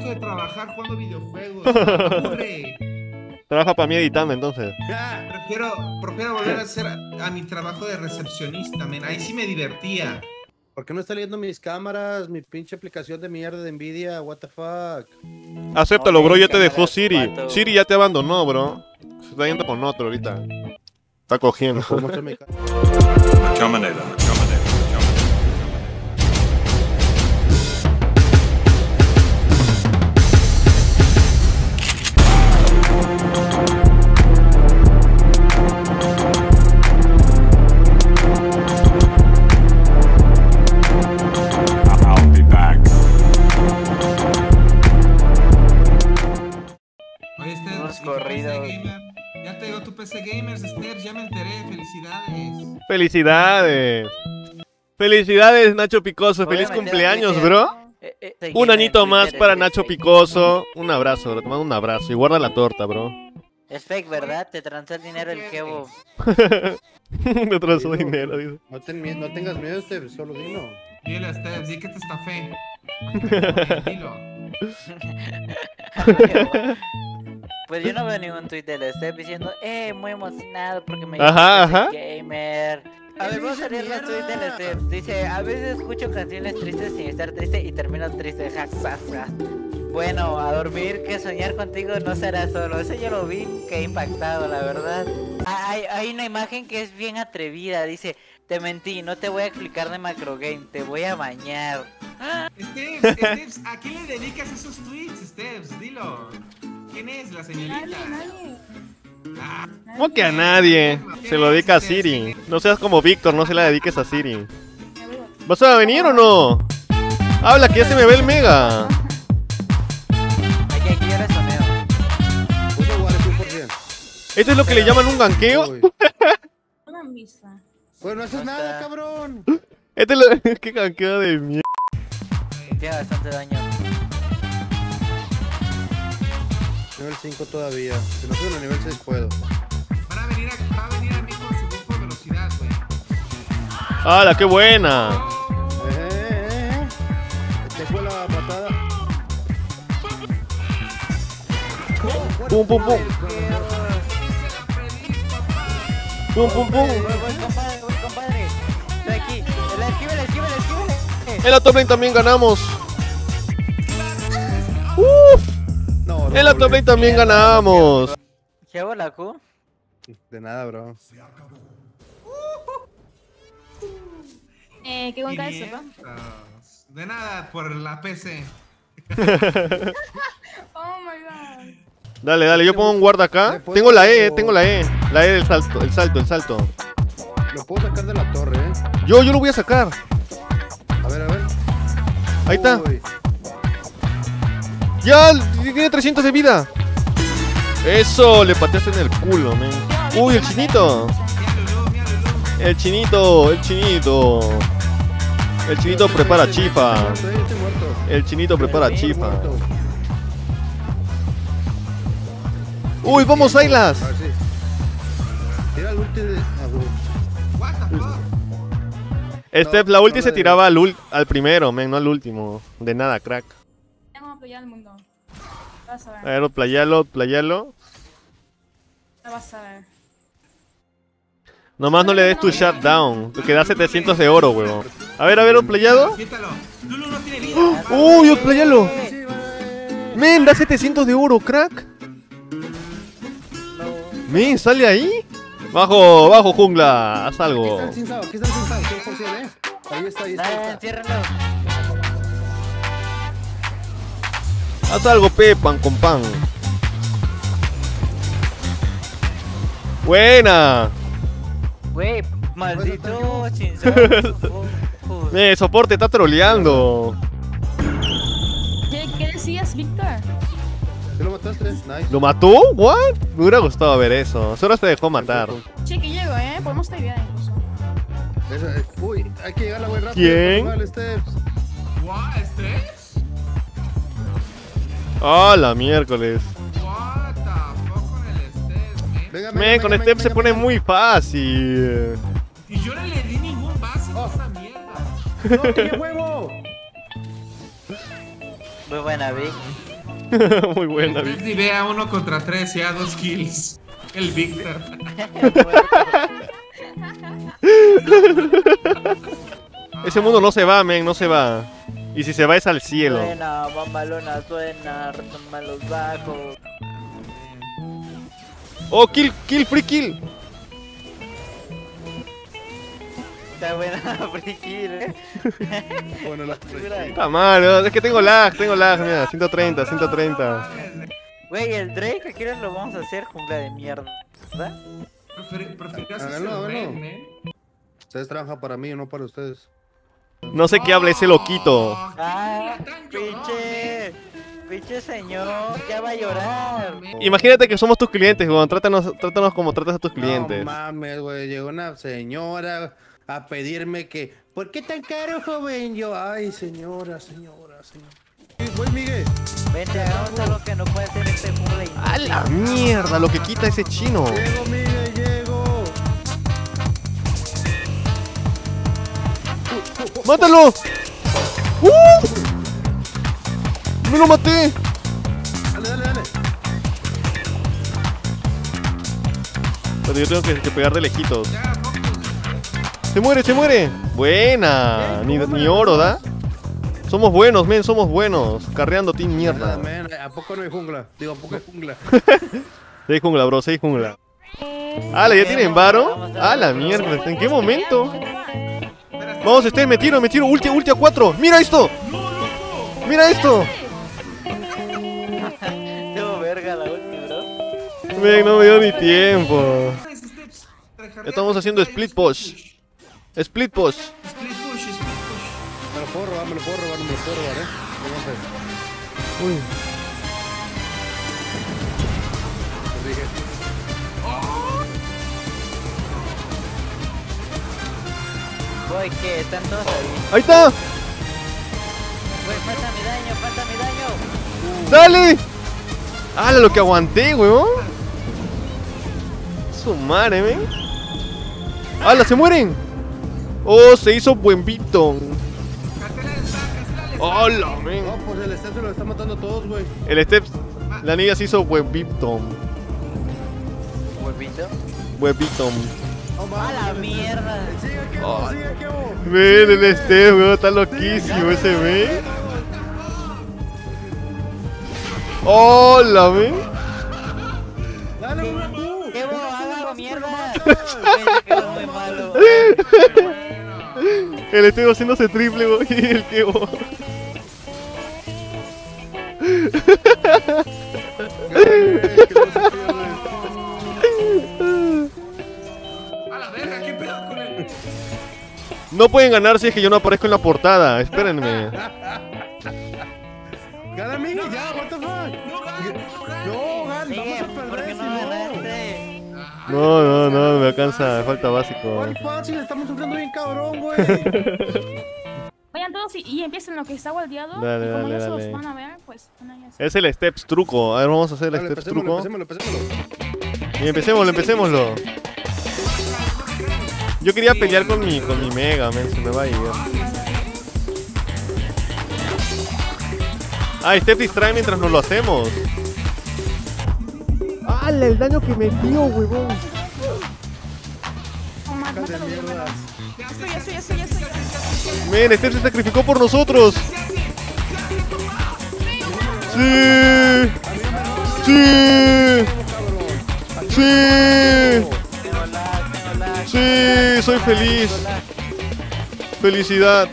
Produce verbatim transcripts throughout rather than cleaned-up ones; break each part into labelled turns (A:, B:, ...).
A: harto de trabajar jugando videojuegos. Me aburre.
B: Trabaja para mí editando, entonces.
A: Prefiero, prefiero volver a hacer a, a mi trabajo de recepcionista, men. Ahí sí me divertía.
C: ¿Por qué no está leyendo mis cámaras? Mi pinche aplicación de mierda de Nvidia, what the fuck.
B: Acéptalo,
D: No,
B: bro, ya
D: ven,
B: te dejó
D: cámaras,
B: Siri.
D: pato.
B: Siri ya te abandonó, bro. Se está yendo con otro ahorita. Está cogiendo.
C: ¿Puedo mostrar mi ca-
E: Terminator, Terminator, I'll be back.
A: Oye, este
D: Unos
A: ¿y tu
D: corridos.
A: P C gamer? Ya te llegó tu P C Gamers, Steph, ya me enteré. Felicidades.
B: Felicidades. Felicidades, Nacho Picoso.
D: Voy a
B: Feliz
D: meter a
B: cumpleaños,
D: Twitter.
B: bro.
D: Eh, eh,
B: Un
D: seguime en
B: añito
D: Twitter,
B: más
D: es
B: para
D: que
B: Nacho
D: es fake.
B: Picoso. Un abrazo, bro. Te mando un abrazo. Y guarda la torta, bro.
D: Es fake, ¿verdad? Te transó el dinero el Kevo.
B: Me trazo dinero, dice.
C: No, ten mie- no tengas miedo, este, solo dilo.
A: Dile a Steph, di que te estafé. Dilo.
D: Pues yo no veo ningún tweet de Steph diciendo, eh, muy emocionado porque me
B: Ajá,
D: llegó
B: ajá.
D: el P C gamer. A ver, vamos a leer los tweets de Steph. Dice, a veces escucho canciones tristes sin estar triste y termino triste. Ja, ja, ja. Bueno, a dormir, que soñar contigo no será solo. Eso yo lo vi, que impactado, la verdad. Ah, Hay, hay una imagen que es bien atrevida. Dice, te mentí, no te voy a explicar de macro game, te voy a bañar.
A: Steph, Steph, ¿a quién le dedicas esos tweets, Steph? Dilo. ¿Quién es la señorita?
F: Nadie, nadie.
A: Ah,
B: ¿Cómo que a nadie? Se lo dedica a Siri. No seas como Víctor, no se la dediques a Siri.
F: Me voy a-
B: ¿Vas a venir o no? Habla, que ya se me ve el mega.
D: Aquí, aquí yo le soneo.
C: Puso Juárez cien por ciento.
B: ¿Esto es lo que le llaman un ganqueo?
C: Uy.
F: Una misa.
C: Bueno, no haces
D: No
C: nada,
D: está.
C: cabrón.
B: Este es lo... ¿Qué ganqueo de mierda?
D: Tiene bastante daño.
C: Nivel cinco todavía. Si no subo a nivel seis puedo.
A: van a venir a, va a venir a mí con su buff de velocidad, güey.
B: ¡Hala, qué buena!
C: Eh, eh, eh. Este fue la patada.
B: Pum, pum, pum. Pum, pum, pum.
D: Voy, voy, compadre, voy, compadre. Estoy aquí. La esquívele, esquívele, esquívele.
B: En la top lane también ganamos. Uf,
C: No,
B: en la top lane también ganamos.
D: ¿Qué hago la Q?
C: De nada, bro.
F: Eh, qué buen cabeza,
A: quinientos. De nada, por la P C.
F: Oh my god.
B: Dale, dale, yo pongo un guarda acá. Tengo la E, tengo la E. La E del salto, el salto, el salto.
C: Lo puedo sacar de la torre, eh.
B: Yo, yo lo voy a sacar.
C: A ver, a ver.
B: Ahí está.
C: Uy.
B: Ya, tiene trescientos de vida. Eso, le pateaste en el culo, men. Uy, el chinito.
A: Mira Lulú, mira Lulú.
B: El chinito, el chinito. El chinito prepara chifa.
C: Estoy, estoy muerto.
B: El chinito prepara
C: Estoy
B: chifa.
C: muerto.
B: Uy, vamos, Ailas.
C: A ver, sí. Tira el ulti de. Ah, bro.
A: What the fuck?
B: Steph, la ulti se tiraba al, ul- al primero, men, no al último. De nada, crack.
F: Ya vamos a apoyar al mundo. Vas a
B: A
F: ver.
B: ver, playalo, playalo.
F: Ya vas a ver.
B: Nomás no le des tu shutdown, que da setecientos de oro, huevón. A ver, a ver, un playado.
A: Quítalo. Lulu no tiene vida.
B: Uy, un playalo. Men, da setecientos de oro, crack. Men, sale ahí. Bajo, bajo jungla, haz
C: Aquí
B: algo.
C: está el sin sao, aquí está el sin sao, cien por ciento, eh. Ahí está, ahí está. Ahí
D: Ah,
C: está.
D: enciérralo.
B: Haz algo, pe, pan con pan. Buena.
D: Güey, maldito
C: Pues,
D: sin soporte.
B: Eh, soporte, está troleando.
F: ¿Qué, qué decías, Víctor?
C: ¿Qué lo mataste? Nice.
B: ¿Lo mató? ¿What? Me hubiera gustado ver eso. Solo se dejó matar.
F: Che, que llego, eh. Podemos triviar incluso.
C: Eso, eh, uy, hay que llegar a la güey rápido.
B: ¿Quién?
C: Vale, steps.
A: What, Steps?
B: Ah, la miércoles.
A: What the fuck con el Steps, man?
C: Venga,
B: Men, con Step se pone muy fácil.
A: Y yo no le di ningún básico a
C: Oh.
A: esa mierda.
C: ¡No, tiene huevo!
D: Muy buena, Vic.
B: Muy buena,
A: Steph
B: Vic.
A: ni ve a uno contra tres y a dos kills. El Víctor.
B: Ese mundo no se va, men, no se va. Y si se va es al cielo.
D: Suena, mamalona, suena, retoma los bajos.
B: Oh, kill, kill, free kill.
D: Está buena frikir, eh.
C: Bueno, la
B: Está mal, ¿no? Es que tengo lag, tengo lag, mira, ciento treinta, ciento treinta.
D: Güey, el Drake, ¿qué quieres? Lo vamos a hacer jungla de mierda, ¿verdad?
A: Prefer- Preferirías
C: Háganlo,
A: hacer
C: háganlo.
A: Ren, ¿eh?
C: Ustedes trabajan para mí, no para ustedes.
B: No sé qué habla ese loquito.
A: Oh,
D: Ah,
A: tan llorón,
D: pinche, pinche señor, ya va a llorar.
B: Imagínate que somos tus clientes, weón. Trátanos, trátanos como tratas a tus clientes.
C: No mames, güey. Llegó una señora a pedirme que. ¿Por qué tan caro, joven? Yo, ay, señora, señora, señora. Sí, güey, Miguel.
D: Vente, hagamos algo que no puede hacer este jungla.
B: ¡A la mierda! Lo que quita ese chino.
C: Llego, Miguel, llego.
B: ¡Mátalo! ¡Uh! ¡Me lo maté!
C: Dale, dale, dale.
B: Pero yo tengo que, que pegar de lejitos.
A: Ya, focus.
B: ¡Se muere, se muere! ¡Buena! Ni, ni oro, ¿da? Somos buenos, men, somos buenos. Carreando team mierda.
C: Nada, man, ¿a poco no hay jungla? Digo, ¿a poco hay jungla?
B: Seis jungla, bro, seis jungla. ¡Ah, ya tienen varo! ¡Ah, la mierda! ¿En qué momento? Vamos, este, me tiro, me tiro. Ulti, ulti a cuatro. ¡Mira esto! ¡Mira esto!
D: Tengo verga la ulti, bro.
B: Men, no me dio ni tiempo.
A: Steps, tryhardea,
B: Estamos haciendo
A: tryhardea,
B: split push. Split push.
A: Split push, split push.
C: Me lo puedo robar, me lo puedo robar, me lo puedo robar, eh. No sé.
B: Uy.
C: Te dije.
D: Güey, que están todos ahí.
B: ¡Ahí está!
D: Güey, falta mi daño, falta mi daño.
B: ¡Dale! ¡Hala lo que aguanté, weón! Su madre, men. ¡Hala, se mueren! ¡Oh, se hizo buen Victon!
A: Castela el stack, castela el stack.
B: ¡Hala, men!
C: No, pues el estatus lo está matando a todos, güey.
B: El Steps, la niña se hizo buen Victon.
D: ¿Huevito?
B: Buen Victon.
C: No
D: ¡A
C: mames.
D: la mierda!
C: Sigue aquí, oh. Sigue aquí, oh.
B: Ven, el Steps, weón, está loquísimo ese, men. ¡Hola, men!
C: Dale, güey, tú.
D: ¡Qué bo, haga mierda! Güey, se quedó muy malo.
B: El Steps haciéndose triple, weón, y el que weón.
C: Que no se pierde.
A: A la verga, ¿qué pedo con él?
B: No pueden ganar si es que yo no aparezco en la portada. Espérenme.
C: Gana Miguel, ya, what the fuck.
A: No ganes, no ganes.
C: No, Gan,
D: Sigue,
C: vamos a
D: ¿por
C: perder
D: qué
C: si
D: no
C: no.
D: ganaste?
B: No, no, no, me alcanza, me falta básico.
C: Muy fácil, estamos sufriendo bien cabrón, güey.
F: Vayan todos y, y empiecen lo que está guardiado.
B: Dale,
F: y como
B: dale,
F: ya se
B: dale.
F: los van a ver, pues van a
B: Es el Steps truco. A ver, vamos a hacer el
C: Dale,
B: Steps
C: empecémoslo,
B: truco.
C: empecémoslo, empecémoslo.
B: Y empecémoslo, empecémoslo. Yo quería pelear con mi, con mi Mega, men, se me va a ir. Ah, Steps distrae mientras nos lo hacemos. ¡Hala! El daño que me dio, huevón.
F: Oh, man,
C: Hijas de
F: mátalo,
C: mierda.
F: mátalo. Ya estoy, ya estoy, ya estoy, ya estoy.
B: Men, Steps se sacrificó por nosotros. Sí. Sí. Sí.
D: Tengo lag, tengo lag.
B: Sí, soy feliz. Felicidad.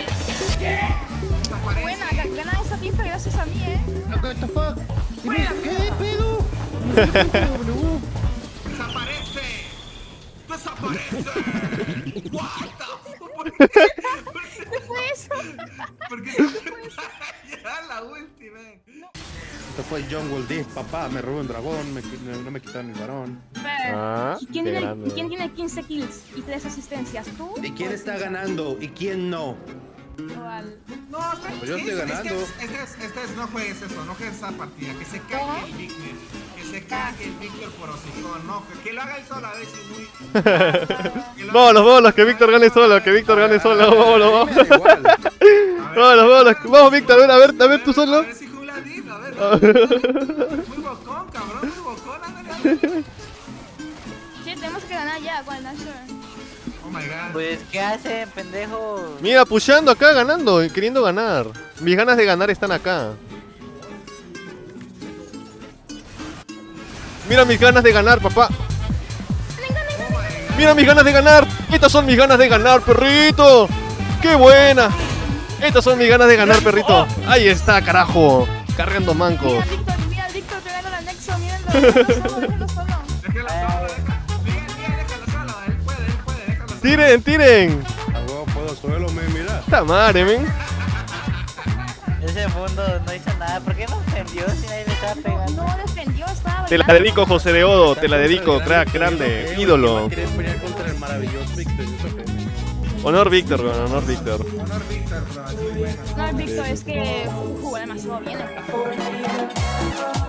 F: Buena, ga- gana esta tifa gracias a mí, eh.
C: What the fuck? Dime, ¿qué de pedo? ¿Qué de pedo?
A: ¡Desaparece! ¡Desaparece! What the fuck?
F: ¿Qué fue eso?
A: ¿Por qué se ya la última?
C: Esto fue Jungle Deep, papá, me robó un dragón, me, no, no me quitaron el varón.
B: Ah,
F: ¿Y quién,
B: qué
F: tiene,
B: grande.
F: y quién tiene quince kills y tres asistencias? ¿Tú?
C: ¿Y quién
F: ¿O
C: está
F: este?
C: ganando? ¿Y quién no?
F: ¿O al-
A: No,
C: Pues yo estoy
A: es-
C: ganando.
A: Es que, es, es que- es que no juegues eso, no juegues esa partida. Que se cague el Víctor. Que se cague el Víctor por hocicón. No, que, que lo haga él solo a ver si muy. Que lo
B: Vámonos,
A: haga-
B: vámonos, que Víctor gane solo, que Víctor gane solo. Vámonos,
C: Me
B: vámonos.
C: da igual.
A: A ver,
B: Vámonos, vámonos. Vamos, Víctor, a ver, a ver, a ver tú
A: A
B: solo.
A: ver si jungla Div, a ver. Muy bocón, cabrón, muy bocón, ándale, ándale.
F: Sí, tenemos que ganar ya con el Nashor.
A: Oh my god.
D: Pues, ¿qué hacen, pendejo?
B: Mira, pushando acá, ganando, queriendo ganar. Mis ganas de ganar están acá. Mira mis ganas de ganar, papá. Mira mis ganas de ganar. Estas son mis ganas de ganar, perrito. ¡Qué buena! Estas son mis ganas de ganar, perrito. Ahí está, carajo. Cargando mancos.
F: Mira, Víctor, mira, Víctor, pegando al Nexo, mírenlo, déjalo solo, déjalo solo.
A: Déjalo solo, déjalo. Miguel, Miguel, déjalo solo. Él puede, él puede, déjalo solo.
B: Tiren, tiren.
C: A huevo puedo suelo, me mira.
B: Esta madre, men.
D: Ese mundo no hizo nada. ¿Por qué no ofendió si nadie le estaba pegando?
F: No defendió, estaba
B: Te la
F: bailando.
B: dedico, José de Odo. Te la dedico, crack, grande, ídolo.
C: ¿Quieres pelear contra el maravilloso Víctor? Eso que-
B: Honor Víctor, weón, honor Víctor.
A: Honor Víctor, bro, es muy bueno.
F: No, Víctor, es que jugó demasiado bien.